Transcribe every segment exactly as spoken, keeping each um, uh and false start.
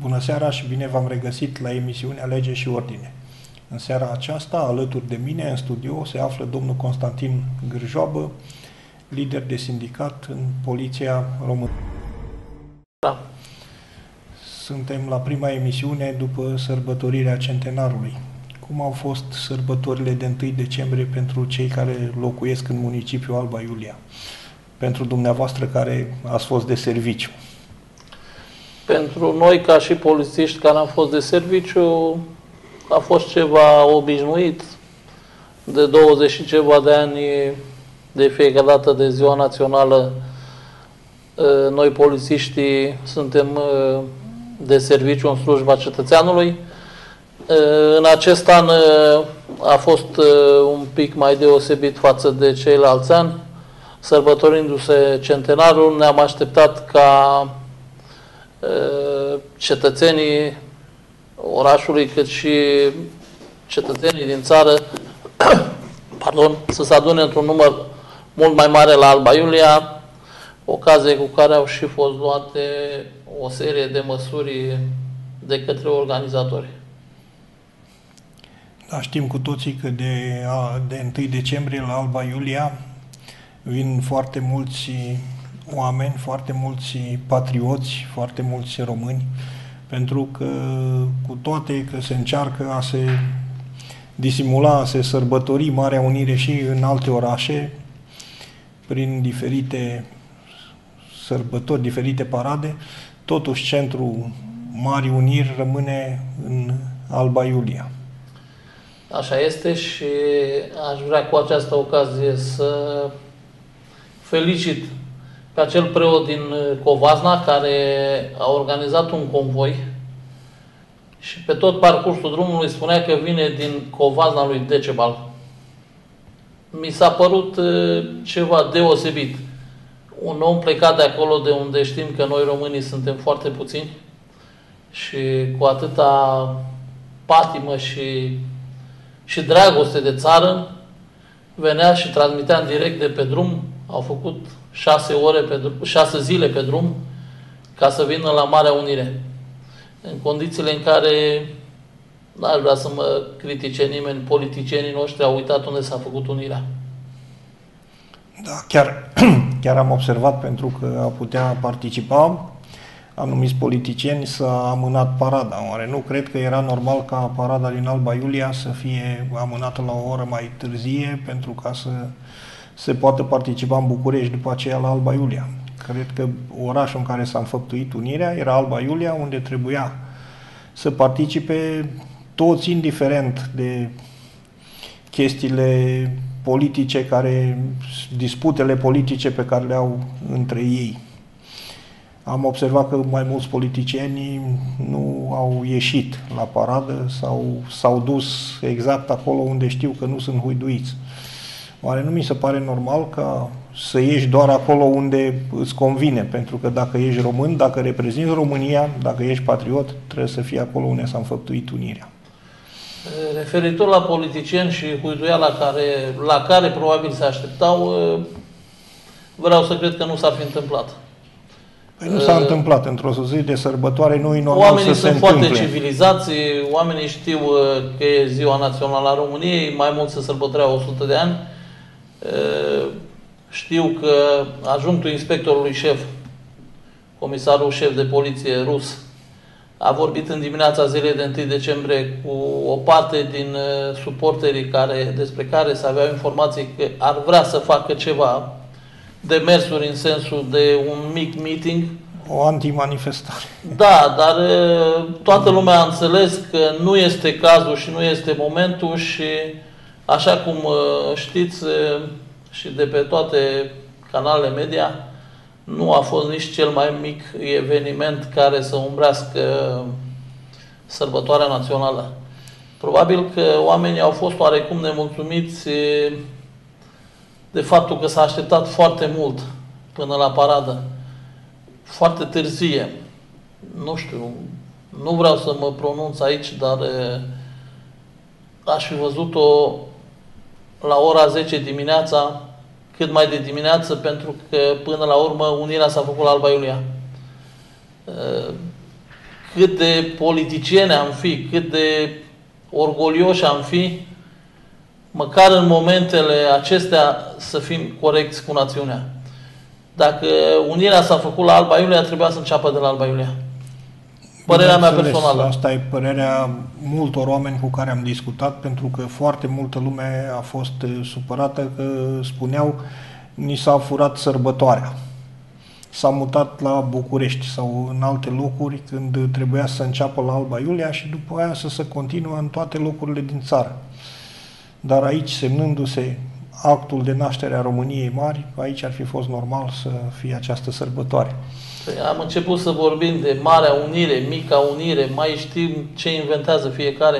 Bună seara și bine v-am regăsit la emisiunea Lege și Ordine. În seara aceasta, alături de mine, în studio, se află domnul Constantin Gârjoabă, lider de sindicat în Poliția Română. Da. Suntem la prima emisiune după sărbătorirea centenarului. Cum au fost sărbătorile de întâi decembrie pentru cei care locuiesc în municipiul Alba Iulia? Pentru dumneavoastră care ați fost de serviciu. Pentru noi, ca și polițiști care am fost de serviciu, a fost ceva obișnuit. De douăzeci și ceva de ani, de fiecare dată de Ziua Națională, noi polițiștii suntem de serviciu în slujba cetățeanului. În acest an a fost un pic mai deosebit față de ceilalți ani. Sărbătorindu-se centenarul, ne-am așteptat ca cetățenii orașului, cât și cetățenii din țară pardon, să se adune într-un număr mult mai mare la Alba Iulia, ocazie cu care au și fost luate o serie de măsuri de către organizatori. Da, știm cu toții că de, de întâi decembrie la Alba Iulia vin foarte mulți oameni, foarte mulți patrioți, foarte mulți români, pentru că cu toate că se încearcă a se disimula, a se sărbători Marea Unire și în alte orașe, prin diferite sărbători, diferite parade, totuși centrul Marii Uniri rămâne în Alba Iulia. Așa este și aș vrea cu această ocazie să felicit pe acel preot din Covasna care a organizat un convoi și pe tot parcursul drumului spunea că vine din Covasna lui Decebal. Mi s-a părut ceva deosebit. Un om plecat de acolo de unde știm că noi românii suntem foarte puțini și cu atâta patimă și, și dragoste de țară, venea și transmitea în direct de pe drum. Au făcut șase ore pe drum, șase zile pe drum ca să vină la Marea Unire. În condițiile în care, n-aș vrea să mă critique nimeni, politicienii noștri au uitat unde s-a făcut unirea. Da, chiar, chiar am observat, pentru că a putea participa anumiți politicieni, s-a amânat parada. Oare nu cred că era normal ca parada din Alba Iulia să fie amânată la o oră mai târzie pentru ca să se poată participa în București după aceea la Alba Iulia? Cred că orașul în care s-a înfăptuit unirea era Alba Iulia, unde trebuia să participe toți, indiferent de chestiile politice, care, disputele politice pe care le au între ei. Am observat că mai mulți politicieni nu au ieșit la paradă sau s-au dus exact acolo unde știu că nu sunt huiduiți. Oare nu mi se pare normal ca să ieși doar acolo unde îți convine? Pentru că dacă ești român, dacă reprezinți România, dacă ești patriot, trebuie să fii acolo unde s-a înfăptuit unirea. Referitor la politicieni și huiduiala care, la care probabil se așteptau, vreau să cred că nu s-ar fi întâmplat. Păi nu s-a uh, întâmplat. Într-o zi de sărbătoare nu e normal oamenii să se sunt întâmple. foarte civilizați, oamenii știu că e Ziua Națională a României, mai mult se sărbătoreau o sută de ani. Știu că adjunctul inspectorului șef, comisarul șef de poliție rus, a vorbit în dimineața zilei de întâi decembrie cu o parte din suporterii care, despre care se aveau informații că ar vrea să facă ceva demersuri în sensul de un mic meeting. O antimanifestare. Da, dar toată lumea a înțeles că nu este cazul și nu este momentul și, așa cum știți și de pe toate canalele media, nu a fost nici cel mai mic eveniment care să umbrească sărbătoarea națională. Probabil că oamenii au fost oarecum nemulțumiți de faptul că s-a așteptat foarte mult până la paradă. Foarte târzie. Nu știu, nu vreau să mă pronunț aici, dar aș fi văzut-o la ora zece dimineața, cât mai de dimineață, pentru că până la urmă unirea s-a făcut la Alba Iulia. cât de politicieni am fi, cât de orgolioși am fi, măcar în momentele acestea să fim corecți cu națiunea. Dacă unirea s-a făcut la Alba Iulia, trebuia să înceapă de la Alba Iulia. Părerea mea personală. Asta e părerea multor oameni cu care am discutat, pentru că foarte multă lume a fost supărată că spuneau ni s-a furat sărbătoarea. S-a mutat la București sau în alte locuri când trebuia să înceapă la Alba Iulia și după aia să se continuă în toate locurile din țară. Dar aici, semnându-se actul de naștere a României Mari, aici ar fi fost normal să fie această sărbătoare. Păi am început să vorbim de Marea Unire, Mica Unire, mai știm ce inventează fiecare.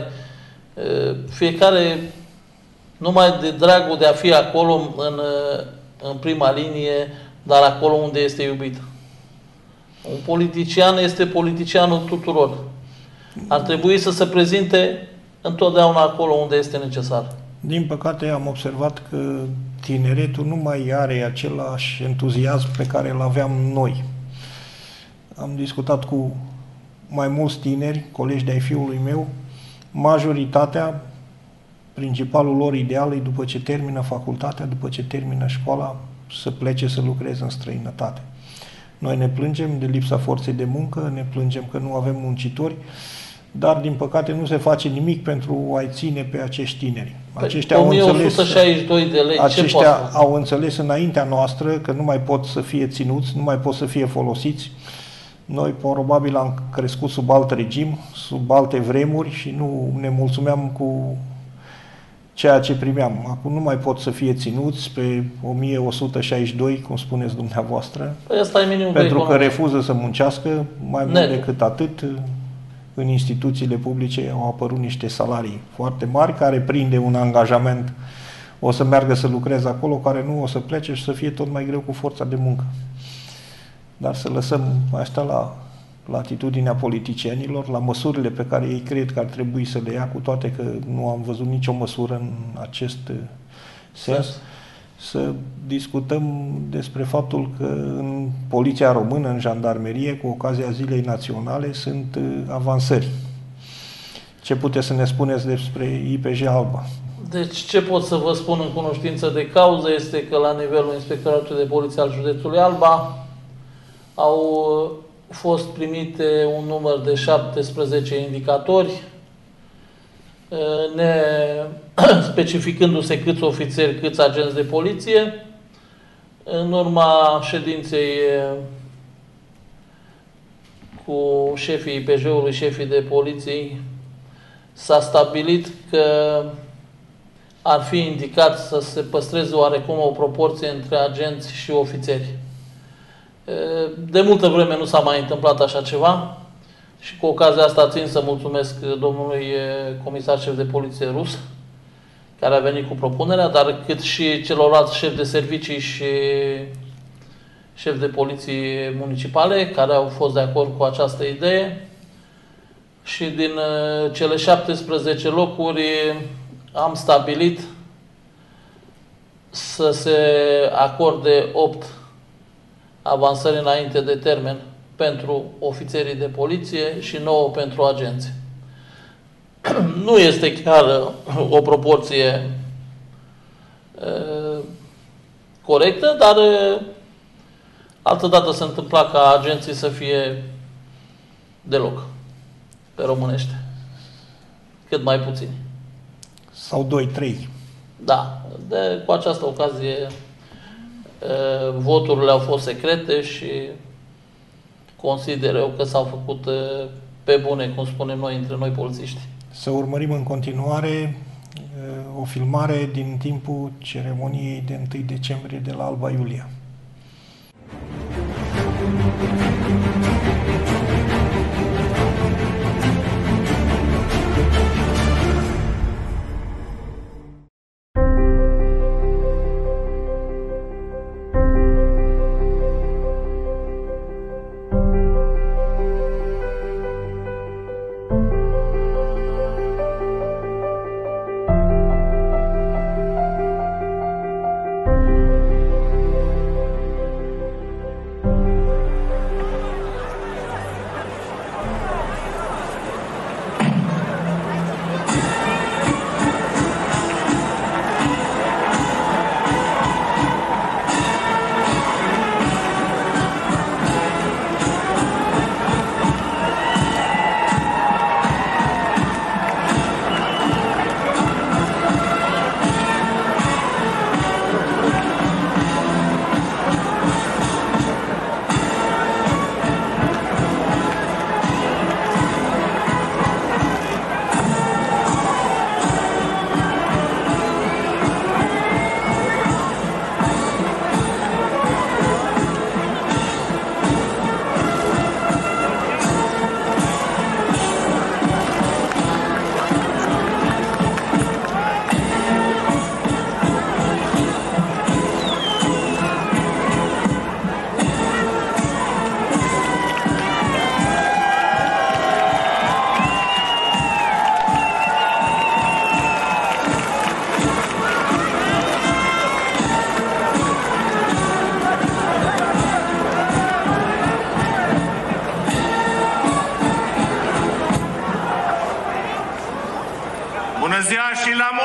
Fiecare, numai de dragul de a fi acolo în, în prima linie, dar acolo unde este iubit. Un politician este politicianul tuturor. Ar trebui să se prezinte întotdeauna acolo unde este necesar. Din păcate am observat că tineretul nu mai are același entuziasm pe care îl aveam noi. Am discutat cu mai mulți tineri, colegi de-ai fiului meu, majoritatea, principalul lor ideal e după ce termină facultatea, după ce termină școala, să plece să lucreze în străinătate. Noi ne plângem de lipsa forței de muncă, ne plângem că nu avem muncitori, dar din păcate nu se face nimic pentru a-i ține pe acești tineri. Aceștia o mie o sută șaizeci și doi de lei, aceștia au înțeles înaintea noastră că nu mai pot să fie ținuți, nu mai pot să fie folosiți. Noi probabil am crescut sub alt regim, sub alte vremuri și nu ne mulțumeam cu ceea ce primeam. Acum nu mai pot să fie ținuți pe o mie o sută șaizeci și doi, cum spuneți dumneavoastră, păi asta e minimum pentru că refuză să muncească. Mai mult Net. decât atât, în instituțiile publice au apărut niște salarii foarte mari, care prinde un angajament, o să meargă să lucreze acolo, care nu o să plece și să fie tot mai greu cu forța de muncă. Dar să lăsăm asta la latitudinea politicienilor, la măsurile pe care ei cred că ar trebui să le ia, cu toate că nu am văzut nicio măsură în acest sens, să discutăm despre faptul că în Poliția Română, în Jandarmerie, cu ocazia Zilei Naționale, sunt avansări. Ce puteți să ne spuneți despre I P J Alba? Deci ce pot să vă spun în cunoștință de cauză este că la nivelul Inspectoratului de Poliție al județului Alba au fost primite un număr de șaptesprezece indicatori, ne specificându-se câți ofițeri, câți agenți de poliție. În urma ședinței cu șefii I P J-ului, șefii de poliție, s-a stabilit că ar fi indicat să se păstreze oarecum o proporție între agenți și ofițeri. De multă vreme nu s-a mai întâmplat așa ceva și cu ocazia asta țin să mulțumesc domnului comisar șef de poliție rus, care a venit cu propunerea, dar cât și celorlalți șefi de servicii și șefi de poliție municipale, care au fost de acord cu această idee. Și din cele șaptesprezece locuri am stabilit să se acorde opt avansări înainte de termen pentru ofițerii de poliție și nouă pentru agenți. Nu este chiar o proporție uh, corectă, dar uh, altădată se întâmpla ca agenții să fie deloc, pe românește. Cât mai puțini. Sau doi trei. Da. De, cu această ocazie voturile au fost secrete și consider eu că s-au făcut pe bune, cum spunem noi, între noi polițiști. Să urmărim în continuare o filmare din timpul ceremoniei de întâi decembrie de la Alba Iulia.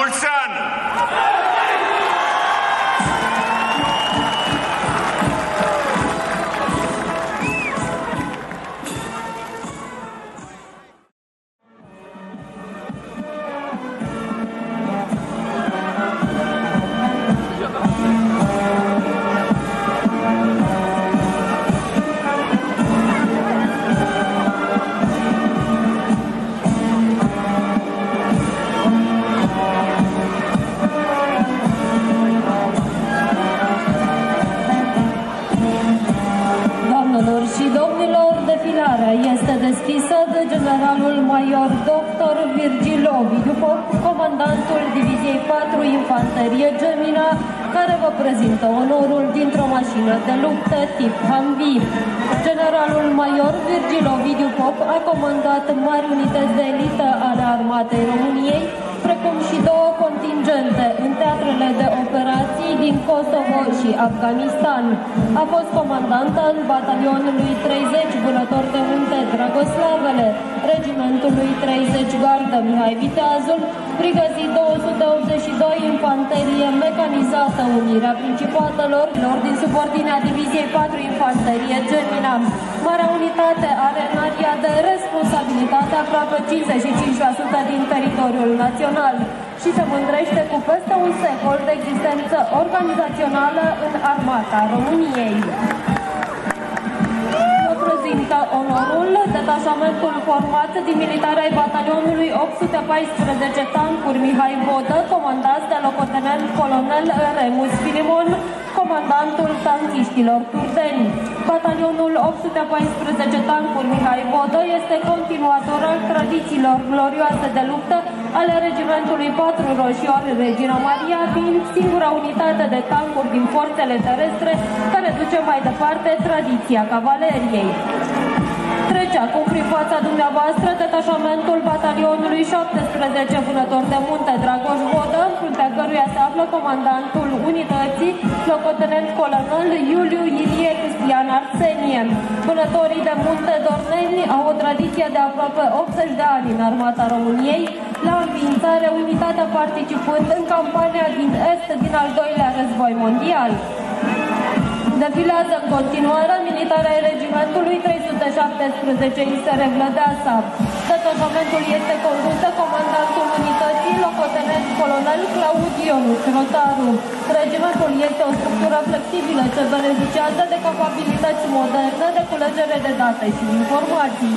mulți ani! Este deschisă de generalul major doctor Virgil Ovidiu Pop, comandantul Diviziei patru Infanterie Gemina, care vă prezintă onorul dintr-o mașină de luptă tip Humvee. Generalul major Virgil Ovidiu Pop a comandat mari unități de elită ale Armatei României, precum și două contingente în teatrele de operații din Kosovo și Afganistan. A fost comandant al batalionului treizeci Vânători de Munte Dragoslavele, regimentului treizeci Gardă Mihai Viteazul, brigăzii două sute optzeci și doi Infanterie Mecanizată Unirea Principatelor, din subordinea Diviziei patru Infanterie Gemina. Marea unitate are în aria de responsabilitate aproape cincizeci și cinci la sută din teritoriul național și se mândrește cu peste un secol de existență organizațională în Armata României. Prezintă onorul detașamentul format din militari ai batalionului opt sute paisprezece tancuri Mihai Vodă, comandat de locotenent colonel Remus Filimon, comandantul tanchiștilor Turdeni. Batalionul opt sute paisprezece tancuri Mihai Vodă este continuator al tradițiilor glorioase de luptă ale regimentului patru Roșiori Regina Maria, fiind singura unitate de tancuri din forțele terestre care duce mai departe tradiția cavaleriei. Trece acum prin fața dumneavoastră detașamentul batalionului șaptesprezece Vânători de Munte Dragoș Vodă, în fruntea căruia se află comandantul unității, locotenent colonel Iuliu Ilie Cristian Arsenie. Vânătorii de Munte Dorneni au o tradiție de aproape optzeci de ani în Armata României, la înființare unitatea participând în campania din Est din al doilea război mondial. Defilează în continuare militarea ai regimentului trei sute șaptesprezece I S R Vlădeasa. Detașamentul este condus de comandantul unității, locotenent colonel Claudiu Rotaru. Regimentul este o structură flexibilă ce beneficiază de capabilități moderne de culegere de date și informații.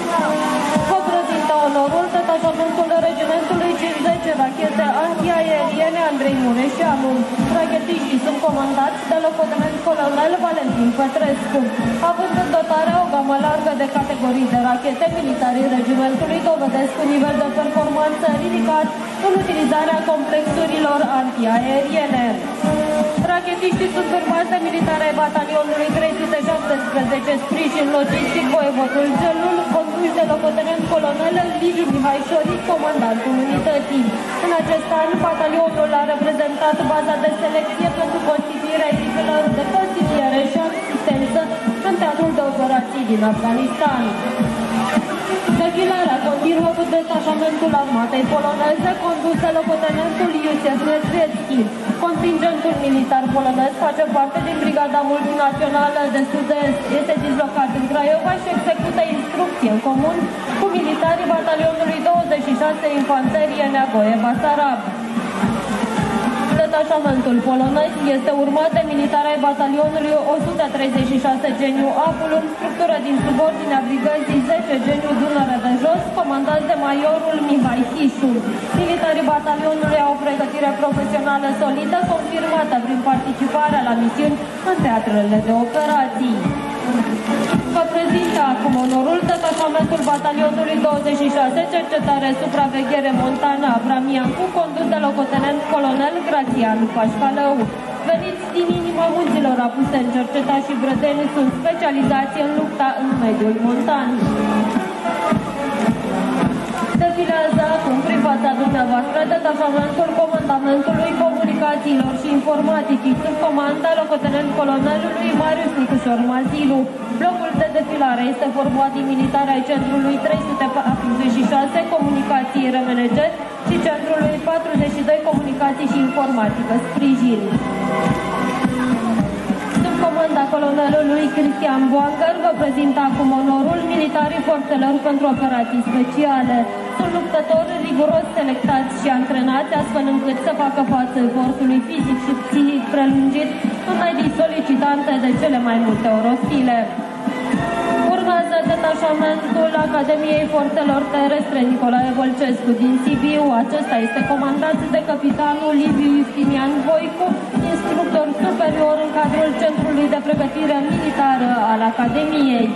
Vă prezintă onorul detașamentul regimentului cincizeci rachete antiaeriene Andrei Mureșanu. Rachetiștii sunt comandați de locotenent colonel Valentin Petrescu. Având în dotare o gamă largă de categorii de rachete, militarii regimentului dovedesc un nivel de performanță ridicat în utilizarea complexurilor antiaeriene. Rachetiștii sunt urmați de militari ai batalionului trei sute șaptesprezece Sprijin Logistic Voievodul Gelul, conduși de locotenent colonel Liviu Mihai Șoric, comandantul unității. În acest an, batalionul a reprezentat baza de selecție pentru constituirea echipelor de consiliere și asistență în teatrul de operații din Afganistan. Defilarea continuă cu detașamentul armatei poloneze condus de locotenentul Iusef Nedvedski. Contingentul militar polonez face parte din Brigada Multinațională de Sud-Est. Este dislocat în Craiova și execută instrucții în comun cu militarii batalionului douăzeci și șase Infanterie Neagoe Basarab. Detașamentul polonez este urmat de militari ai batalionului o sută treizeci și șase Geniu Apulum, structură din subordinea brigăzii zece Geniu Dunăre de Jos, comandați de majorul Mihai Hișu. Militarii batalionului au o pregătire profesională solidă, confirmată prin participarea la misiuni în teatrele de operații. Vă prezintă acum onorul detașamentul batalionului douăzeci și șase Cercetare Supraveghere Montana Abramiancu, condus de locotenent colonel Grațian Pașcalău. Veniți din inima munților apuse în cercetare și brădeni, sunt specializați în lupta în mediul montan. Defilează acum prin fața dumneavoastră detașamentul Comandamentului Comunicațiilor și Informaticii sub comanda locotenent colonelului Marius Nicușor Mazilu. Blocul de defilare este format din militari ai Centrului trei sute patruzeci și șase Comunicații R M N G și Centrului patruzeci și doi Comunicații și Informatică, sprijin. Sub comanda colonelului Cristian Boangăr vă prezint acum onorul militarii forțelor pentru operații speciale. Sunt luptători riguros selectați și antrenați astfel încât să facă față efortului fizic și psihic prelungit în medii solicitante de cele mai multe ori ostile. Urmează detașamentul Academiei Forțelor Terestre Nicolae Vălcescu din Sibiu. Acesta este comandat de capitanul Liviu Justinian Voicu, instructor superior în cadrul Centrului de Pregătire Militară al Academiei.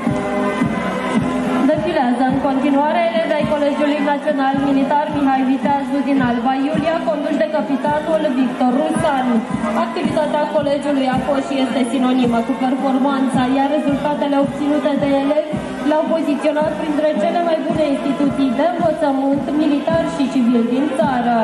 Defilează în continuare elevii ai Colegiului Național Militar Mihai Viteazu din Alba Iulia, conduși de capitanul Victor Rusan. Activitatea colegiului a fost și este sinonimă cu performanța, iar rezultatele obținute de elevi l-au poziționat printre cele mai bune instituții de învățământ militar și civil din țară.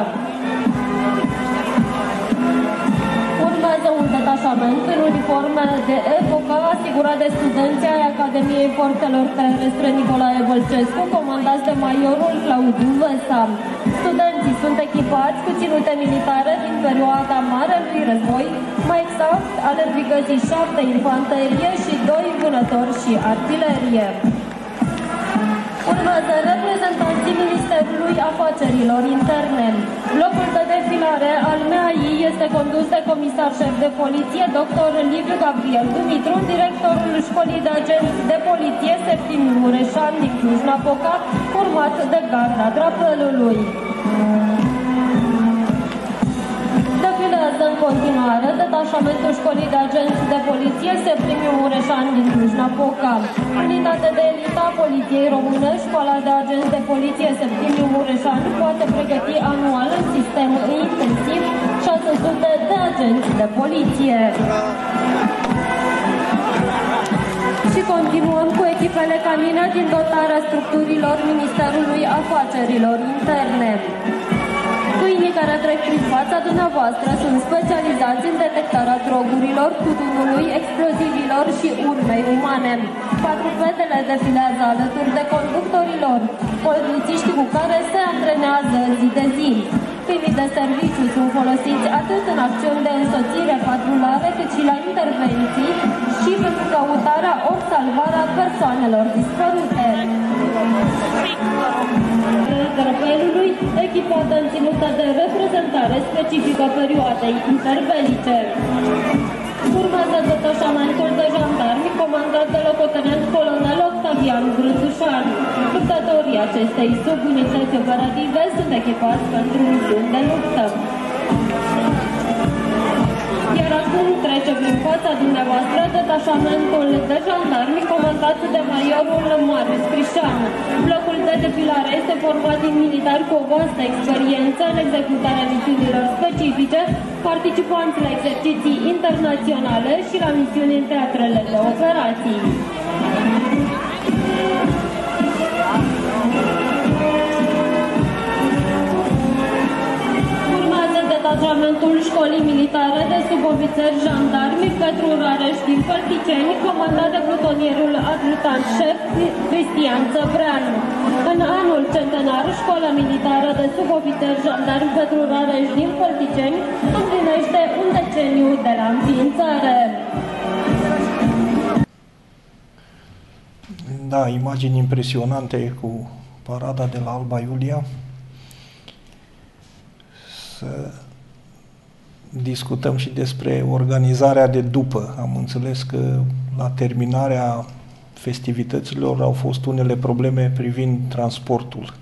Urmează un detașament în uniforme de epocă asigurat de studenții ai Academiei Forțelor Terestre Nicolae Vălcescu, comandați de majorul Claudiu Vesa. Studenții sunt echipați cu ținute militare din perioada Marelui Război, mai exact ale Brigăzii șapte Infanterie și doi Vânători și Artilerie. Urmează reprezentanții Ministerului Afacerilor Interne. Blocul de defilare al M A I este condus de comisar șef de poliție, doctor Liviu Gabriel Dumitru, directorul școlii de agenți de poliție Septimiu Mureșan din Cluj-Napoca, urmat de garda drapelului. Defilează în continuare detașamentul școlii de agenți de poliție Septimiu Mureșan din Cluj-Napoca. Unitate de elită a Poliției Române, școala de agenți de poliție Septimiu Mureșan poate pregăti anual în sistem intensiv șase sute de agenți de poliție. Și continuăm cu echipele canine din dotarea structurilor Ministerului Afacerilor Interne. Câinii care trec prin fața dumneavoastră sunt specializați în detectarea drogurilor, tutunului, explozivilor și urmei umane. Patru fetele defilează alături de conductorilor, polițiști cu care se antrenează zi de zi. Câinii de serviciu sunt folosiți atât în acțiuni de însoțire, patrulare, cât și la intervenții și pentru căutarea ori salvarea persoanelor dispărute. Drapelului, echipată în ținută de reprezentare specifică perioadei interbelice. Urmează detașamentul de jandarmi comandat de locotenent colonel Octavian Grândușan. Luptătorii acestei subunități operative sunt echipați pentru misiuni de luptă. Iar acum trece prin fața dumneavoastră detașamentul de jandarmi comandat de majorul Marius Crișan. Blocul de defilare este format din militari cu o vastă experiență în executarea misiunilor specifice, participanți la exerciții internaționale și la misiuni în teatrele de operații. Detașamentul școlii militare de subofițeri jandarmi Petru Rareș din Fălticeni, comandat de plutonierul adjutant șef Cristian Țăbrean. În anul centenar, școala militară de subofițeri jandarmi Petru Rareș din Fălticeni împlinește un deceniu de la înființare. Da, imagini impresionante cu parada de la Alba Iulia. Să discutăm și despre organizarea de după. Am înțeles că la terminarea festivităților au fost unele probleme privind transportul.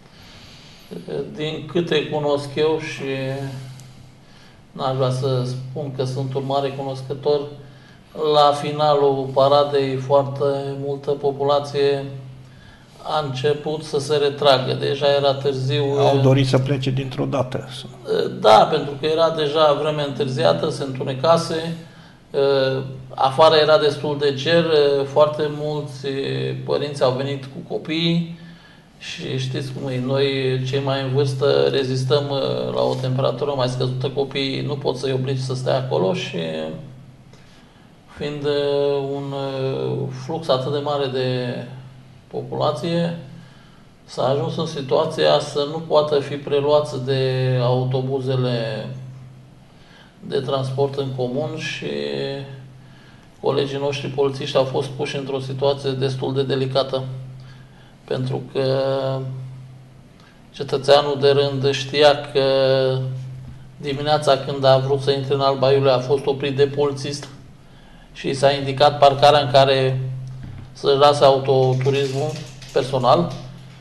Din câte cunosc eu și n-aș vrea să spun că sunt un mare cunoscător, la finalul paradei foarte multă populație a început să se retragă. Deja era târziu. Au dorit să plece dintr-o dată. Da, pentru că era deja vreme întârziată, se întunecase, afară era destul de ger, foarte mulți părinți au venit cu copiii și știți cum e, noi cei mai în vârstă rezistăm la o temperatură mai scăzută, copiii nu pot să-i obligi să stea acolo și fiind un flux atât de mare de populație, s-a ajuns în situația să nu poată fi preluați de autobuzele de transport în comun și colegii noștri polițiști au fost puși într-o situație destul de delicată, pentru că cetățeanul de rând știa că dimineața când a vrut să intre în Alba Iulia a fost oprit de polițist și i s-a indicat parcarea în care să-și lase autoturismul personal.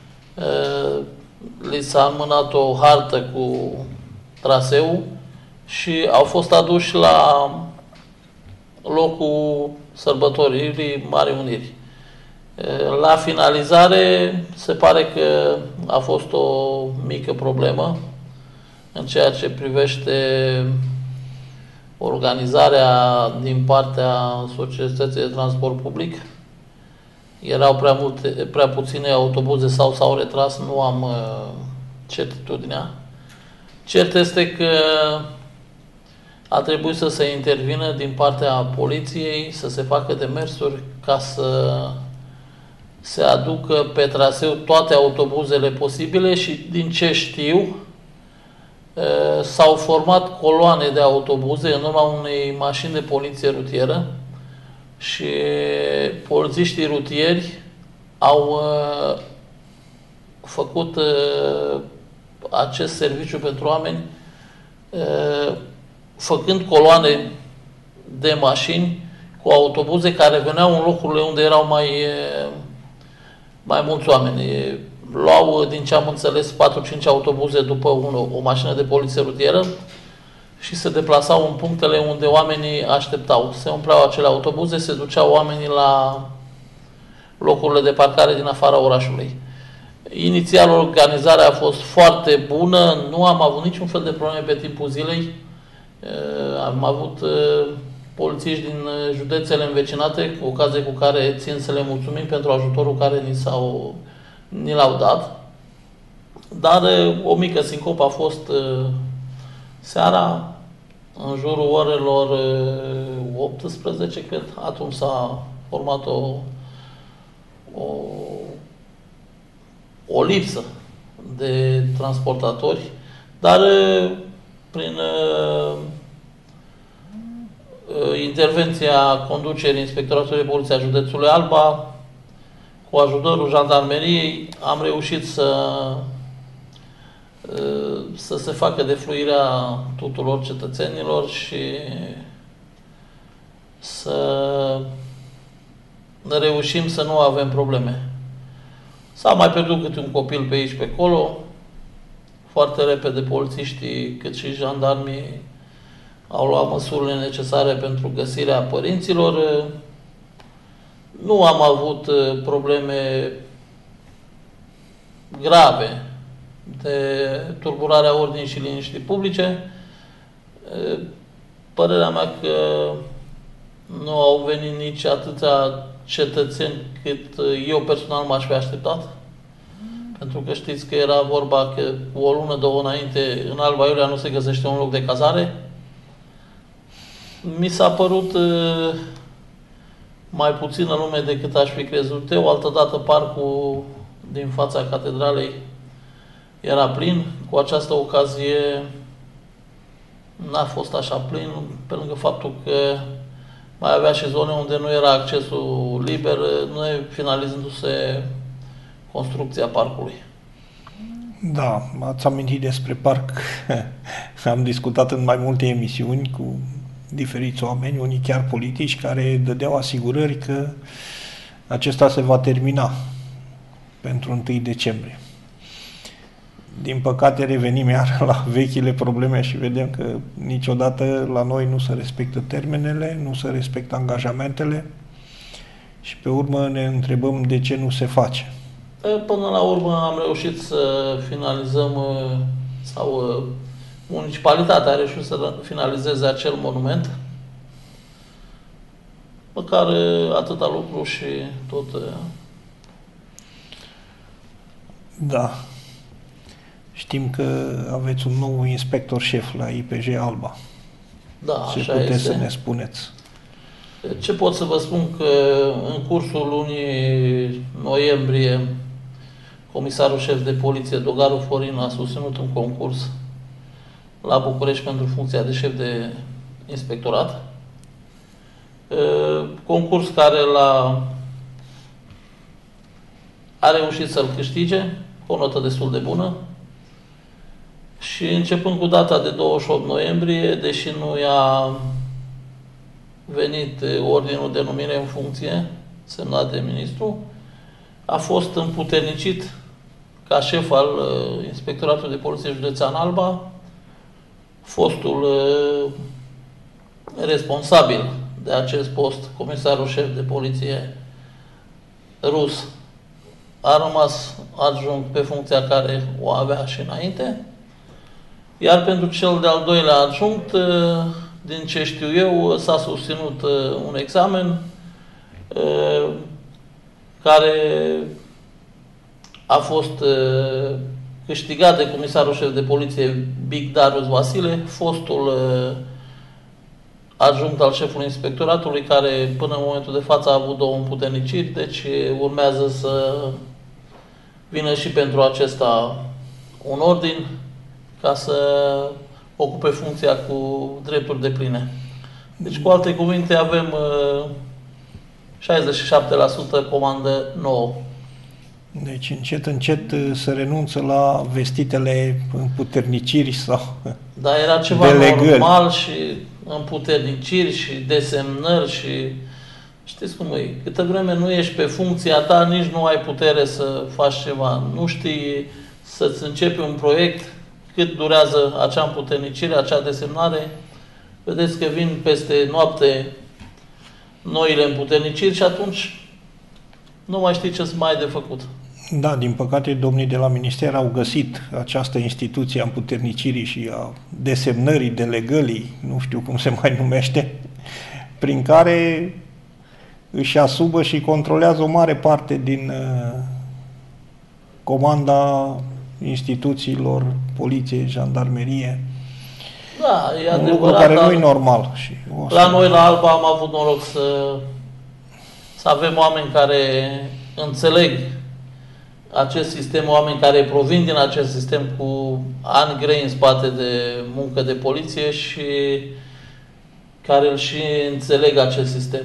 Li s-a înmânat o hartă cu traseu și au fost aduși la locul sărbătoririi Marii Uniri. La finalizare se pare că a fost o mică problemă în ceea ce privește organizarea din partea Societății de Transport Public. Erau prea, multe, prea puține autobuze sau s-au retras, nu am uh, certitudinea. Cert este că a trebuit să se intervină din partea poliției, să se facă demersuri ca să se aducă pe traseu toate autobuzele posibile și din ce știu s-au format coloane de autobuze în urma unei mașini de poliție rutieră și polițiștii rutieri au făcut acest serviciu pentru oameni făcând coloane de mașini cu autobuze care veneau în locurile unde erau mai, mai mulți oameni. Luau, din ce am înțeles, patru-cinci autobuze după un, o mașină de poliție rutieră și se deplasau în punctele unde oamenii așteptau. Se umpleau acele autobuze, se duceau oamenii la locurile de parcare din afara orașului. Inițial, organizarea a fost foarte bună, nu am avut niciun fel de probleme pe timpul zilei. Am avut polițiști din județele învecinate, cu ocazie cu care țin să le mulțumim pentru ajutorul care ni, s-au, ni l-au dat. Dar o mică sincopă a fost seara, în jurul orelor optsprezece, cred. Atunci s-a format o, o, o lipsă de transportatori, dar prin uh, intervenția conducerii Inspectoratului de Poliție a județului Alba, cu ajutorul jandarmeriei, am reușit să, uh, să se facă defluirea tuturor cetățenilor și să reușim să nu avem probleme. S-a mai pierdut câte un copil pe aici, pe acolo. Foarte repede polițiștii, cât și jandarmii au luat măsurile necesare pentru găsirea părinților. Nu am avut probleme grave de tulburarea ordinii și liniștii publice. Părerea mea că nu au venit nici atâția cetățeni cât eu personal m-aș fi așteptat. Pentru că știți că era vorba că cu o lună, două înainte, în Alba Iulia nu se găsește un loc de cazare. Mi s-a părut uh, mai puțină lume decât aș fi crezut eu. Altădată parcul din fața catedralei era plin. Cu această ocazie n-a fost așa plin, pe lângă faptul că mai avea și zone unde nu era accesul liber, noi finalizându-se construcția parcului. Da, ați amintit despre parc. Am discutat în mai multe emisiuni cu diferiți oameni, unii chiar politici, care dădeau asigurări că acesta se va termina pentru întâi decembrie. Din păcate revenim iar la vechile probleme și vedem că niciodată la noi nu se respectă termenele, nu se respectă angajamentele și pe urmă ne întrebăm de ce nu se face. Până la urmă am reușit să finalizăm, sau municipalitatea a reușit să finalizeze acel monument, măcar atâta lucru și tot. Da. Știm că aveți un nou inspector șef la I P J Alba. Da, Ce așa puteți este. să ne spuneți? Ce pot să vă spun că în cursul lunii noiembrie comisarul șef de poliție, Dogaru Florin, a susținut un concurs la București pentru funcția de șef de inspectorat. Concurs care l-a a reușit să-l câștige cu o notă destul de bună și începând cu data de douăzeci și opt noiembrie, deși nu i-a venit ordinul de numire în funcție semnat de ministru, a fost împuternicit ca șef al Inspectoratului de Poliție Județean Alba, fostul responsabil de acest post, comisarul șef de poliție rus, a rămas adjunct pe funcția care o avea și înainte. Iar pentru cel de-al doilea adjunct, din ce știu eu, s-a susținut un examen care a fost câștigat de comisarul șef de poliție Big Darius Vasile, fostul adjunct al șefului inspectoratului, care până în momentul de față a avut două împuterniciri, deci urmează să vină și pentru acesta un ordin ca să ocupe funcția cu drepturi depline. Deci, cu alte cuvinte, avem șaizeci și șapte la sută comandă nouă. Deci, încet, încet se renunță la vestitele împuterniciri sau Da, era ceva delegări. Normal și împuterniciri și desemnări și știți cum e, câtă vreme nu ești pe funcția ta, nici nu ai putere să faci ceva. Nu știi să-ți începi un proiect, cât durează acea împuternicire, acea desemnare. Vedeți că vin peste noapte noile împuterniciri și atunci nu mai știi ce mai ai de făcut. Da, din păcate, domnii de la minister au găsit această instituție a împuternicirii și a desemnării, delegării, nu știu cum se mai numește, prin care își asumă și controlează o mare parte din uh, comanda instituțiilor, poliție, jandarmerie. Da, e un lucru adevărat. care nu e normal. Și o să... La noi, la Alba, am avut noroc să, să avem oameni care înțeleg acest sistem, oameni care provin din acest sistem cu ani grei în spate de muncă de poliție și care îl și înțeleg acest sistem.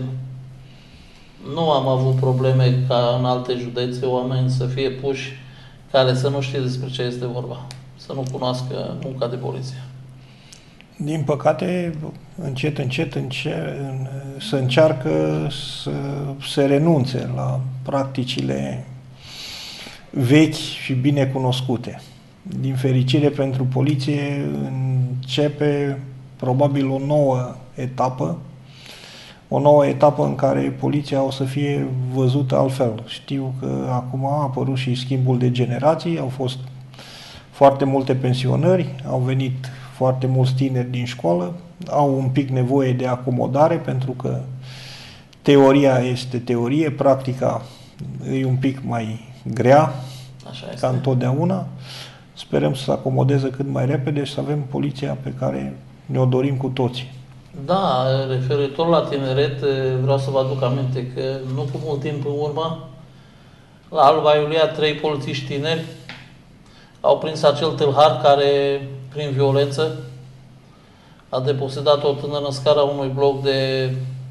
Nu am avut probleme ca în alte județe oameni să fie puși care să nu știe despre ce este vorba, să nu cunoască munca de poliție. Din păcate, încet, încet înce să încearcă să se renunțe la practicile vechi și bine cunoscute. Din fericire pentru poliție începe probabil o nouă etapă, o nouă etapă în care poliția o să fie văzută altfel. Știu că acum a apărut și schimbul de generații, au fost foarte multe pensionări, au venit foarte mulți tineri din școală, au un pic nevoie de acomodare pentru că teoria este teorie, practica e un pic mai grea, Așa este. ca întotdeauna. Sperăm să se acomodeze cât mai repede și să avem poliția pe care ne-o dorim cu toții. Da, referitor la tineret, vreau să vă aduc aminte că nu cu mult timp în urmă, la Alba Iulia, trei polițiști tineri au prins acel tâlhar care, prin violență, a deposedat o tânără în scara unui bloc de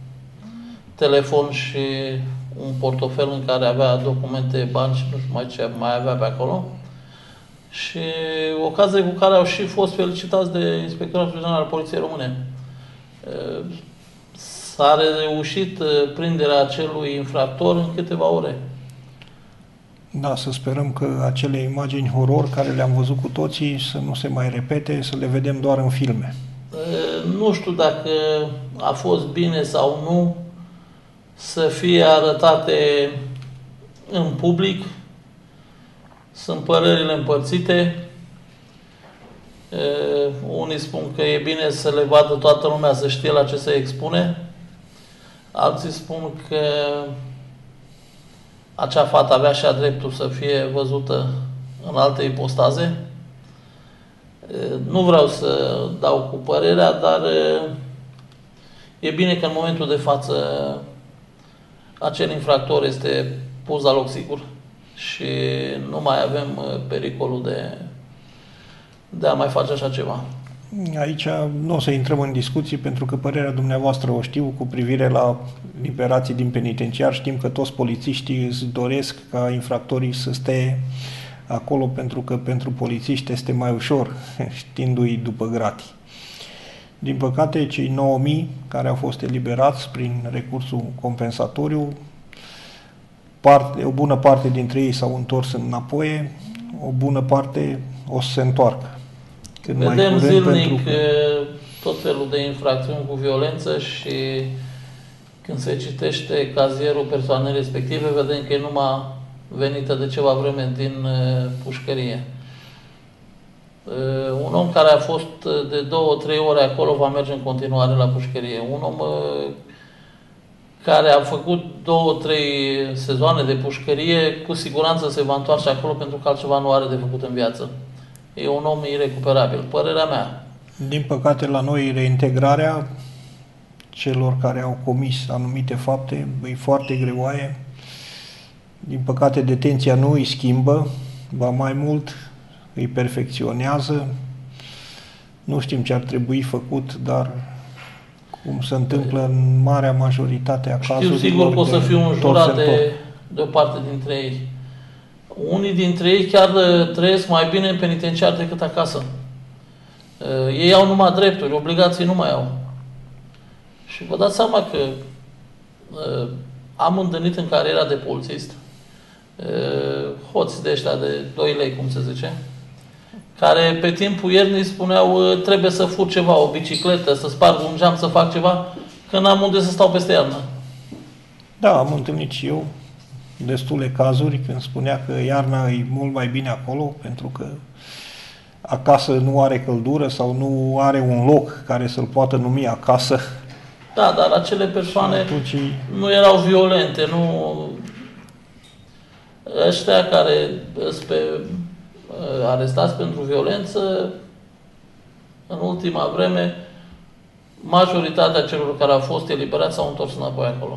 telefon și un portofel în care avea documente, bani și nu știu mai ce mai avea pe acolo. Și ocazie cu care au și fost felicitați de Inspectoratul General al Poliției Române. S-a reușit prinderea acelui infractor în câteva ore. Da, să sperăm că acele imagini horror care le-am văzut cu toții să nu se mai repete, să le vedem doar în filme. Nu știu dacă a fost bine sau nu să fie arătate în public. Sunt părerile împărțite. Unii spun că e bine să le vadă toată lumea, să știe la ce se expune. Alții spun că acea fată avea și dreptul să fie văzută în alte ipostaze. Nu vreau să dau cu părerea, dar E bine că în momentul de față acel infractor este pus la loc sigur și nu mai avem pericolul de, de a mai face așa ceva. Aici nu o să intrăm în discuții, pentru că părerea dumneavoastră o știu cu privire la liberații din penitenciar. Știm că toți polițiștii îți doresc ca infractorii să stea acolo, pentru că pentru polițiști este mai ușor, știindu-i după gratii. Din păcate, cei nouă mii care au fost eliberați prin recursul compensatoriu, parte, o bună parte dintre ei s-au întors înapoi, o bună parte o să se întoarcă. Cât Vedem zilnic că... tot felul de infracțiuni cu violență și când se citește cazierul persoanei respective, vedem că e numai venită de ceva vreme din pușcărie. Un om care a fost de două, trei ore acolo va merge în continuare la pușcărie. Un om care a făcut două, trei sezoane de pușcărie, cu siguranță se va întoarce acolo, pentru că altceva nu are de făcut în viață. E un om irecuperabil, părerea mea. Din păcate, la noi reintegrarea celor care au comis anumite fapte e foarte greoaie. Din păcate, detenția nu îi schimbă, ba mai mult, îi perfecționează. Nu știm ce ar trebui făcut, dar cum se întâmplă în marea majoritate a cazurilor... Știu sigur că o să fiu înjurat de, de o parte dintre ei. Unii dintre ei chiar trăiesc mai bine în penitenciar decât acasă. Ei au numai drepturi, obligații nu mai au. Și vă dați seama că am întâlnit în cariera de polițist hoți de ăștia de doi lei, cum se zice, care pe timpul iernii spuneau trebuie să fur ceva, o bicicletă, să sparg un geam, să fac ceva, că n-am unde să stau peste iarnă. Da, am întâlnit și eu destule cazuri când spunea că iarna e mult mai bine acolo, pentru că acasă nu are căldură sau nu are un loc care să-l poată numi acasă. Da, dar acele persoane atunci... nu erau violente, nu... Ăștia care sunt pe, arestați pentru violență, în ultima vreme, majoritatea celor care au fost eliberați s-au întors înapoi acolo.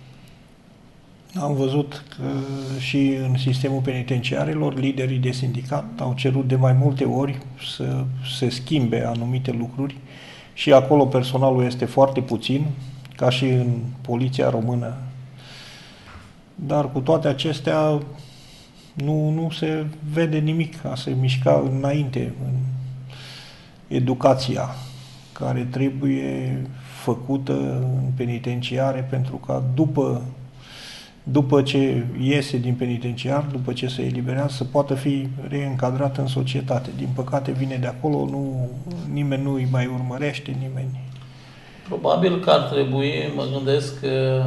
Am văzut că și în sistemul penitenciarilor, liderii de sindicat au cerut de mai multe ori să se schimbe anumite lucruri și acolo personalul este foarte puțin, ca și în poliția română. Dar cu toate acestea nu, nu se vede nimic a se mișca înainte în educația care trebuie făcută în penitenciare, pentru ca după după ce iese din penitenciar, după ce se eliberează, să poată fi reîncadrat în societate. Din păcate vine de acolo, nu, nimeni nu îi mai urmărește, nimeni. Probabil că ar trebui, mă gândesc,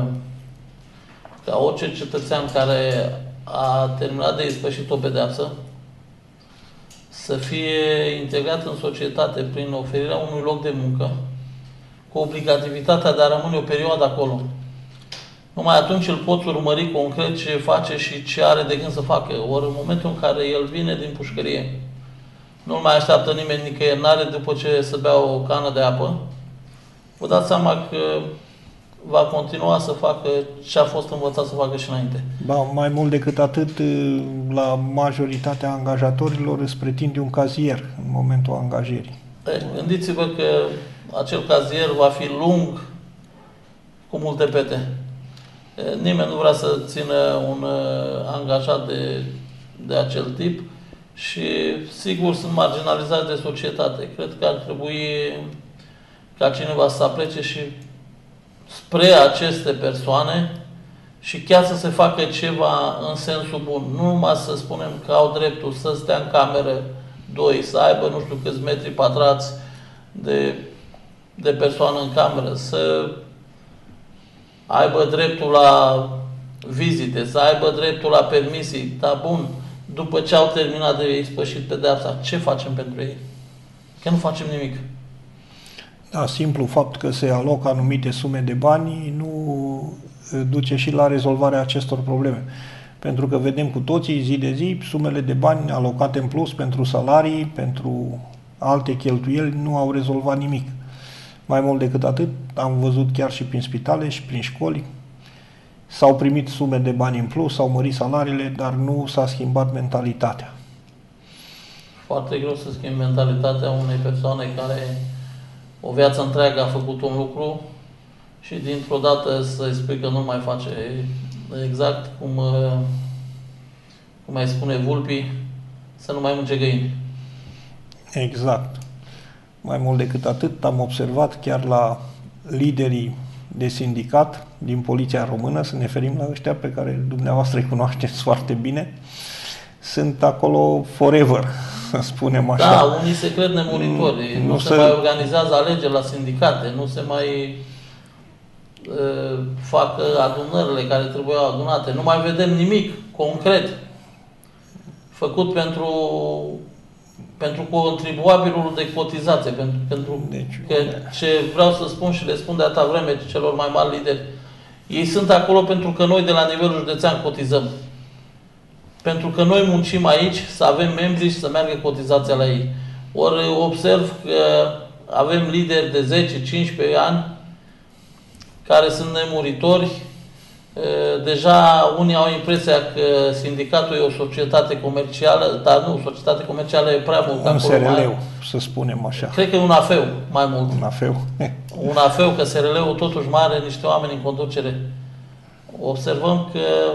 ca orice cetățean care a terminat de ispășit o pedeapsă, să fie integrat în societate prin oferirea unui loc de muncă, cu obligativitatea de a rămâne o perioadă acolo. Numai atunci îl poți urmări concret ce face și ce are de gând să facă. Ori în momentul în care el vine din pușcărie, nu mai așteaptă nimeni nicăieri, n-are după ce să bea o cană de apă, vă dați seama că va continua să facă ce a fost învățat să facă și înainte. Ba, mai mult decât atât, la majoritatea angajatorilor îți pretinde un cazier în momentul angajării. Gândiți-vă că acel cazier va fi lung, cu multe pete. Nimeni nu vrea să țină un angajat de, de acel tip și, sigur, sunt marginalizați de societate. Cred că ar trebui ca cineva să aplece și spre aceste persoane și chiar să se facă ceva în sensul bun. Nu numai să spunem că au dreptul să stea în cameră doi, să aibă nu știu câți metri pătrați de, de persoană în cameră, să aibă dreptul la vizite, să aibă dreptul la permisii, dar bun, după ce au terminat de ispășit pedeapsa, ce facem pentru ei? Că nu facem nimic. Da, simplu fapt că se alocă anumite sume de bani nu duce și la rezolvarea acestor probleme. Pentru că vedem cu toții zi de zi sumele de bani alocate în plus pentru salarii, pentru alte cheltuieli, nu au rezolvat nimic. Mai mult decât atât, am văzut chiar și prin spitale și prin școli, s-au primit sume de bani în plus, s-au mărit salariile, dar nu s-a schimbat mentalitatea. Foarte greu să schimbi mentalitatea unei persoane care o viață întreagă a făcut un lucru și dintr-o dată să-i spui că nu mai face. Exact cum, cum mai spune vulpii, să nu mai munce găini. Exact. Mai mult decât atât, am observat chiar la liderii de sindicat din Poliția Română, să ne referim la ăștia pe care dumneavoastră îi cunoașteți foarte bine, sunt acolo forever, să spunem așa. Da, unii se cred nemuritori, nu, nu se, se mai organizează alegeri la sindicate, nu se mai uh, fac adunările care trebuiau adunate, nu mai vedem nimic concret făcut pentru pentru contribuabilul de cotizație, pentru, pentru deci, că ce vreau să spun și le spun de atâta vreme celor mai mari lideri, ei sunt acolo pentru că noi de la nivelul județean cotizăm. Pentru că noi muncim aici să avem membri și să meargă cotizația la ei. Ori observ că avem lideri de zece cincisprezece ani care sunt nemuritori. Deja unii au impresia că sindicatul e o societate comercială, dar nu, societate comercială e prea mult. Un S R L, să spunem așa. Cred că e un A F E mai mult. Un A F E. Un A F E, că S R L-ul totuși mai are niște oameni în conducere. Observăm că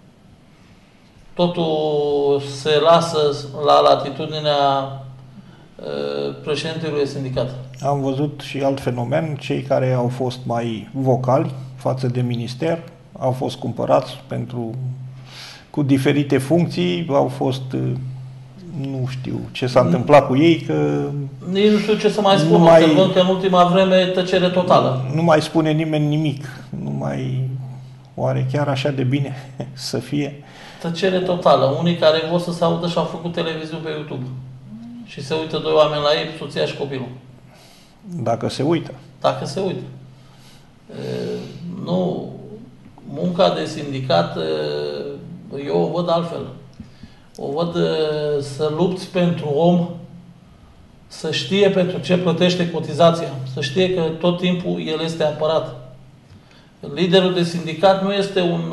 totul se lasă la latitudinea președintelui sindicat. Am văzut și alt fenomen, cei care au fost mai vocali față de minister, au fost cumpărați pentru, cu diferite funcții, au fost, nu știu ce s-a întâmplat cu ei, că... Nici nu știu ce să mai spun, mai, observând că în ultima vreme tăcere totală. Nu, nu mai spune nimeni nimic, nu mai... Oare chiar așa de bine să fie? Tăcere totală. Unii care vor să se audă și-au făcut televiziune pe YouTube. Și se uită doi oameni la ei, soția și copilul. Dacă se uită. Dacă se uită. E, nu... Munca de sindicat, eu o văd altfel. O văd să lupți pentru om, să știe pentru ce plătește cotizația, să știe că tot timpul el este apărat. Liderul de sindicat nu este un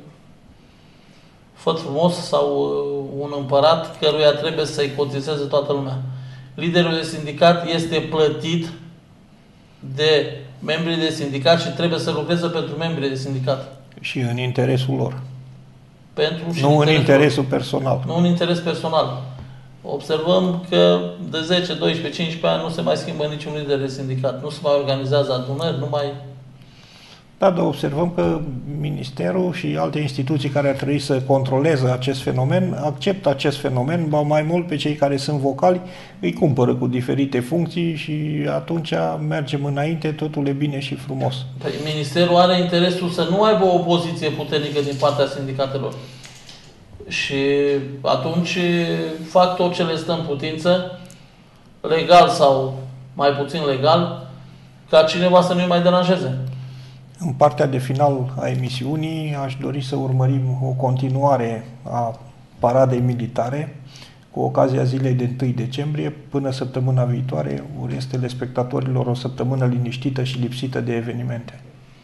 făt frumos sau un împărat căruia trebuie să-i cotizeze toată lumea. Liderul de sindicat este plătit de membrii de sindicat și trebuie să lucreze pentru membrii de sindicat. Și în interesul lor. Pentru și nu în interesul lor. personal. Nu în interes personal. Observăm că de zece, doisprezece, cincisprezece ani nu se mai schimbă niciun lider de sindicat. Nu se mai organizează adunări, nu mai... Da, dar observăm că Ministerul și alte instituții care ar trebui să controleze acest fenomen, acceptă acest fenomen, ba mai mult pe cei care sunt vocali, îi cumpără cu diferite funcții și atunci mergem înainte, totul e bine și frumos. Păi, Ministerul are interesul să nu aibă o opoziție puternică din partea sindicatelor. Și atunci fac tot ce le stă în putință, legal sau mai puțin legal, ca cineva să nu-i mai deranjeze. În partea de final a emisiunii aș dori să urmărim o continuare a paradei militare cu ocazia zilei de întâi decembrie până săptămâna viitoare. Urez telespectatorilor o săptămână liniștită și lipsită de evenimente.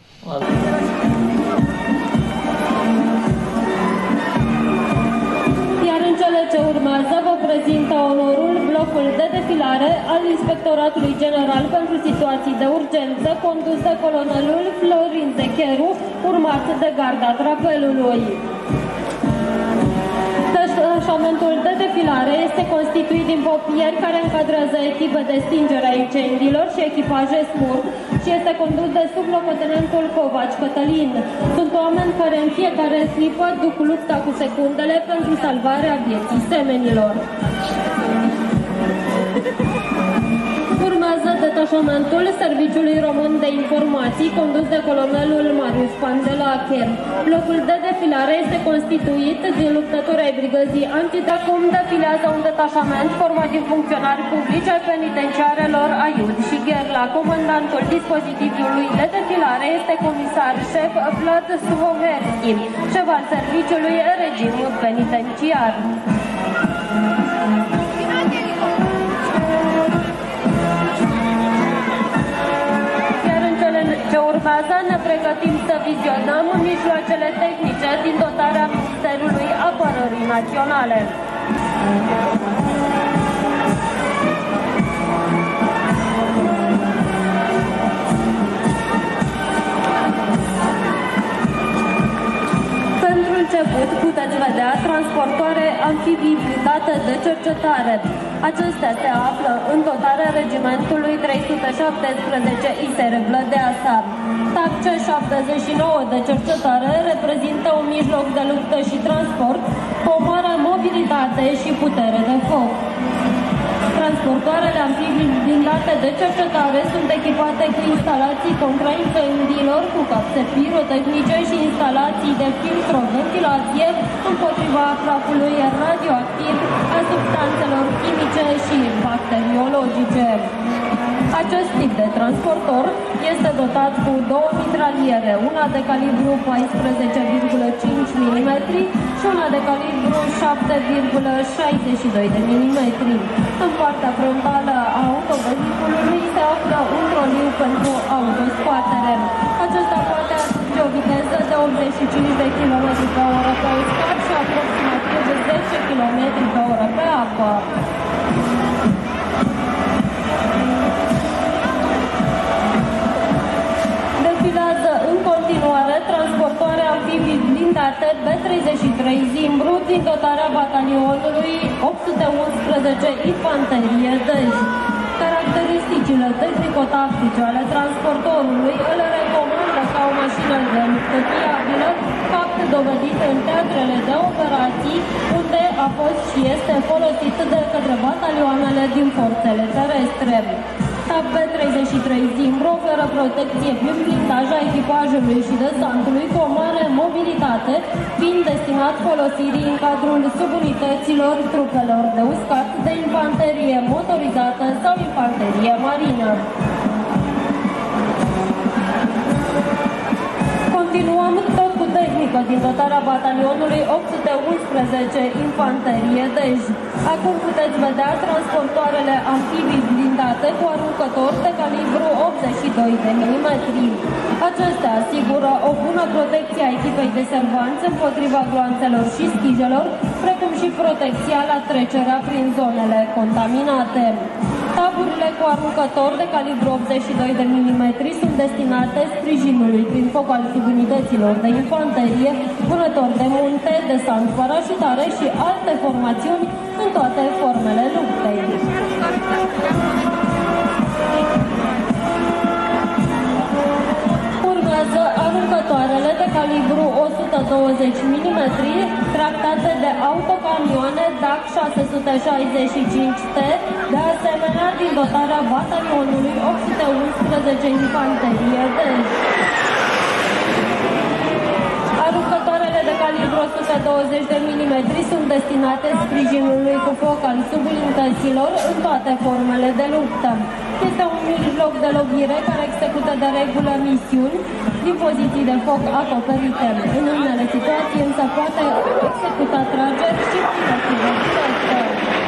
Iar în cele ce urmează vă prezintă onorul blocul de defilare al Inspectoratului General pentru Situații de Urgență, condus de colonelul Florin Zecheru, urmat de Garda Drapelului. Detașamentul de defilare este constituit din pompieri care încadrează echipe de stingere a incendiilor și echipaje SMURG și este condus de sublocotenentul Covaci Cătălin. Sunt oameni care în fiecare clipă duc lupta cu secundele pentru salvarea vieții semenilor. Urmează detașamentul Serviciului Român de Informații, condus de colonelul Marius Pandelacher. Blocul de defilare este constituit din luptători ai brigăzii Antitacum, defilează un detașament format din funcționari publici ai penitenciarelor Aiud și Gherla. Comandantul dispozitivului de defilare este comisar șef Vlad Suvoherski, șef al serviciului regim penitenciar. timp să vizionăm mijloacele tehnice din dotarea Ministerului Apărării Naționale. Pentru început puteți vedea transportoare amfibii blindate de cercetare. Acestea se află în dotarea regimentului trei sute șaptesprezece I S R Blădeasa. T A C C șaptezeci și nouă de cercetare reprezintă un mijloc de luptă și transport cu o mare mobilitate și putere de foc. Transportoarele amfibii blindate de cercetare sunt echipate cu instalații contra incendiilor, cu capse pirotehnice și instalații de filtroventilație împotriva prafului radioactiv, a substanțelor chimice și bacteriologice. Acest tip de transportor este dotat cu două mitraliere, una de calibru paisprezece virgulă cinci milimetri și una de calibru șapte virgulă șaizeci și doi milimetri. În partea frontală a autovehiculului se află un troliu pentru autoscoatere. Acesta poate atinge o viteză de optzeci și cinci de kilometri pe oră pe uscat și aproximativ de zece kilometri pe oră pe apă. Defilează în continuare transportoare amfibii blindate B treizeci și trei Zimbru din dotarea batalionului opt sute unsprezece Infanterie Dej. Caracteristicile tehnico-tactice ale transportorului îl recomandă ca o mașină de luptă fiabilă, fapt dovedit în teatrele de operații, unde a fost și este folosit de către batalioanele din forțele terestre. T A C B treizeci și trei Zimbru oferă protecție prin blindaj a echipajului și desantului cu o mare mobilitate, fiind destinat folosirii în cadrul subunităților trupelor de uscat, de infanterie motorizată sau infanterie marină. Continuăm tot cu tehnică din dotarea batalionului opt sute unsprezece Infanterie Dej. Acum puteți vedea transportoarele amfibii blindate cu aruncător de calibru optzeci și doi de milimetri. Acestea asigură o bună protecție a echipei de servanți împotriva gloanțelor și schijelor, precum și protecția la trecerea prin zonele contaminate. Taburile cu aruncător de calibru optzeci și doi de milimetri sunt destinate sprijinului prin foc al subunităților de infanterie, vânători de munte, desant parașutare și alte formațiuni în toate formele luptei. Urmează aruncătoarele de calibru o sută douăzeci milimetri, tractate de autocamioane D A C șase sute șaizeci și cinci T, de asemenea din dotarea batalionului opt sute unsprezece Infanterie Dej. Aruncătoarele de calibru o sută douăzeci de milimetri sunt destinate sprijinului cu foc al subunităților în toate formele de luptă. Este un mijloc de lovire care execută de regulă misiuni din poziții de foc acoperite. În unele situații însă poate executa trageri și pilotive directe.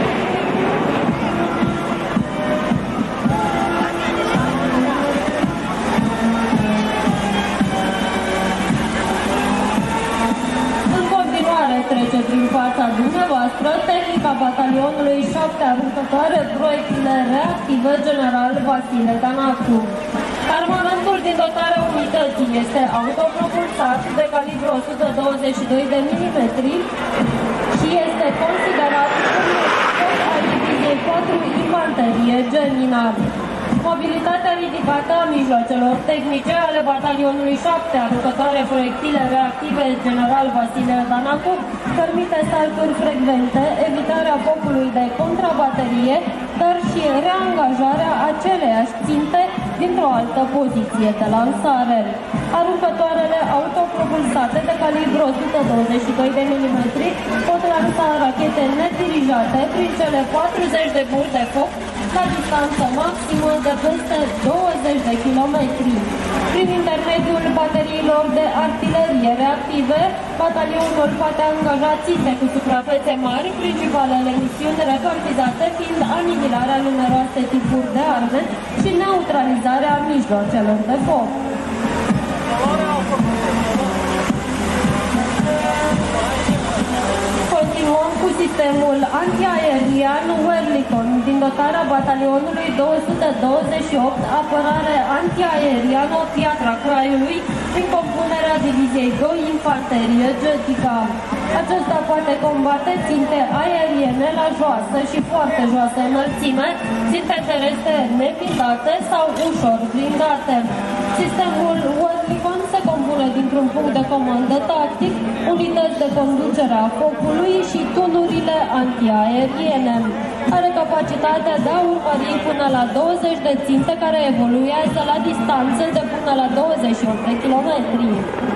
Trece prin fața dumneavoastră tehnica batalionului șapte aruncătoare proiectile reactive General Vasile Danacu. Armamentul din dotarea unității este autopropulsat de calibru o sută douăzeci și doi de milimetri și este considerat un al diviziei patru Infanterie Gemina. Mobilitatea ridicată a mijloacelor tehnice ale batalionului șapte aruncătoare proiectile reactive General Vasile Danacu permite salturi frecvente, evitarea focului de contrabaterie, dar și reangajarea aceleiași ținte dintr-o altă poziție de lansare. Aruncătoarele autopropulsate de calibru o sută douăzeci și doi de milimetri pot lansa rachete nedirijate prin cele patruzeci de buri de foc la distanță maximă de peste douăzeci de kilometri. Prin intermediul bateriilor de artilerie reactive, batalionul poate angaja ținte cu suprafețe mari, principalele misiuni repartizate fiind anihilarea numeroase tipuri de arme și neutralizarea mijloacelor de foc. Continuăm cu sistemul antiaerian Wellington din dotarea batalionului două sute douăzeci și opt, apărare antiaeriană Piatra Craiului, prin compunerea diviziei doi Infanterie Getica. Acesta poate combate ținte aeriene la joasă și foarte joasă înălțime, ținte terestre neblindate sau ușor blindate. Sistemul Wellington se compune dintr-un punct de comandă tactic, unități de conducere a focului și tunurile antiaeriene. Are capacitatea de a urmări până la douăzeci de ținte care evoluează la distanțe de până la douăzeci și opt de kilometri.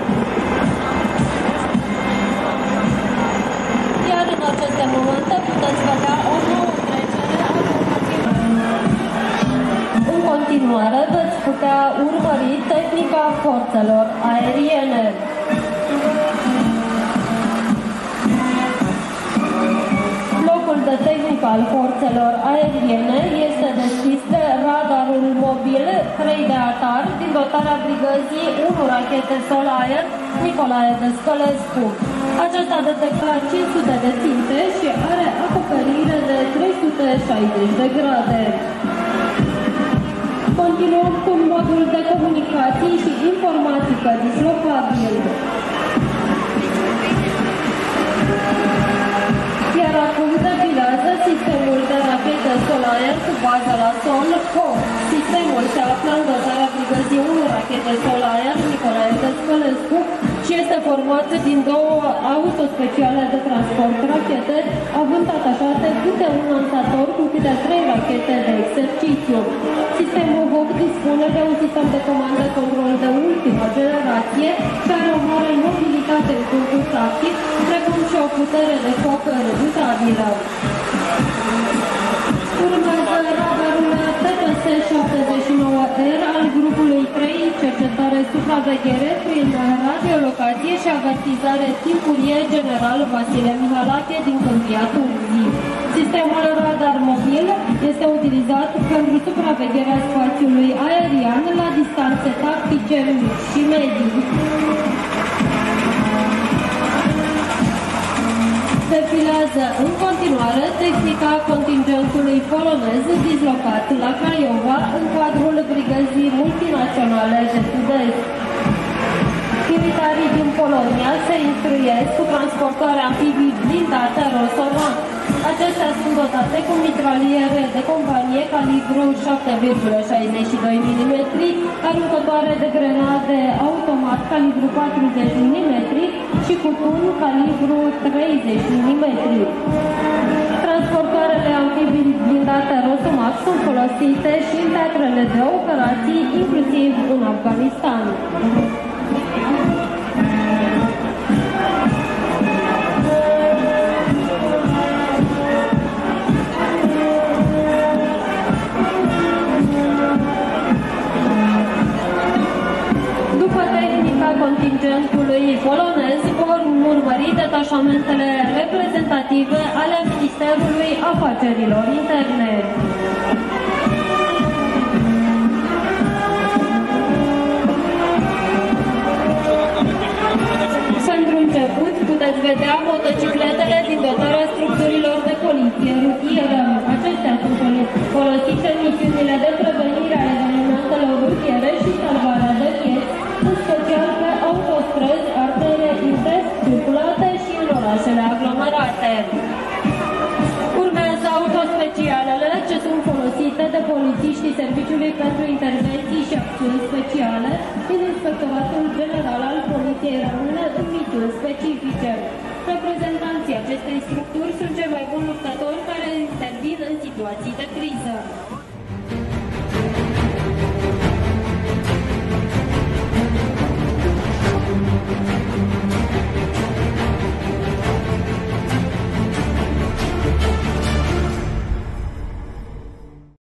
Iar în aceste momente puteți vedea o nouă trecere a formației. În continuare veți putea urmări tehnica forțelor aeriene. Locul de tehnică al forțelor aeriene este deschis de radarul mobil trei de atar din dotarea brigăzii unu rachete Sol-Aer Nicolae Descălescu. Acesta detectă cinci sute de ținte și are acoperire de trei sute șaizeci de grade. Continuăm cu modul de comunicații și informatică dislocabil. Iar acum defilează sistemul de rachete Sol-Aer cu bază la sol, C O. Sistemul se află în dotarea brigăzii unu rachete Sol-Aer Nicolae Descălescu și este format din două autospeciale de transport rachete, având atașate câte un lansator cu câte trei rachete de exercițiu. Sistemul V O C dispune de un sistem de comandă control de ultimă generație și are o mare mobilitate în câmpul practic, precum și o putere de foc redutabilă. Urmează radarul T P S șaptezeci și nouă R al grupului trei, cercetare supraveghere prin radiolocație și avertizare timpurie general Vasile Mihalache din Câmpia Turzii. Sistemul radar mobil este utilizat pentru supravegherea spațiului aerian la distanțe tactice mici și medii. Defilează în continuare tehnica contingentului polonez dislocat la Craiova în cadrul brigăzii multinaționale de sud-est. Militarii din Polonia se instruiesc cu transportarea amfibii blindate Rosovan. Acestea sunt dotate cu mitraliere de companie calibru șapte virgulă șaizeci și doi milimetri, aruncătoare de grenade automat calibru patruzeci milimetri și cu tun calibru treizeci milimetri. Transportoarele amfibii blindate Rosomac sunt folosite și în teatrele de operații, inclusiv în Afganistan. Contingentului polonez vor urmări detașamentele reprezentative ale Ministerului Afacerilor Interne. Pentru început, puteți vedea motocicletele din dotarea structurilor de poliție rutieră. Acestea sunt folosite în misiunile de prevenire a evenimentelor rutiere și salvarea de vieți, în special pe autostrăzi, artere intercirculate și în orașele aglomerate. Urmează autospecialele ce sunt folosite de polițiștii Serviciului pentru Intervenții și Acțiuni Speciale din Inspectoratul General al Poliției Române în misiuni specifice. Reprezentanții acestei structuri